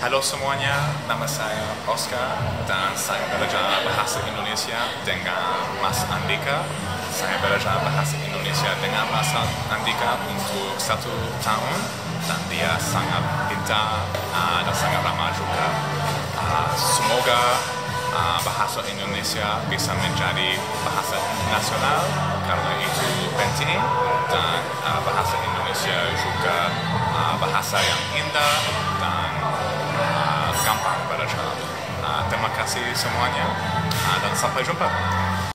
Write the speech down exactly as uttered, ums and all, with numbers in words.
Halo semuanya, nama saya Oscar dan saya belajar bahasa Indonesia dengan Mas Andika. Saya belajar bahasa Indonesia dengan Mas Andika untuk satu tahun dan dia sangat pintar uh, dan sangat ramah juga. Uh, semoga uh, bahasa Indonesia bisa menjadi bahasa nasional karena itu penting dan uh, bahasa Indonesia juga uh, bahasa yang indah dan uh, gampang belajar. Uh, terima kasih semuanya uh, dan sampai jumpa.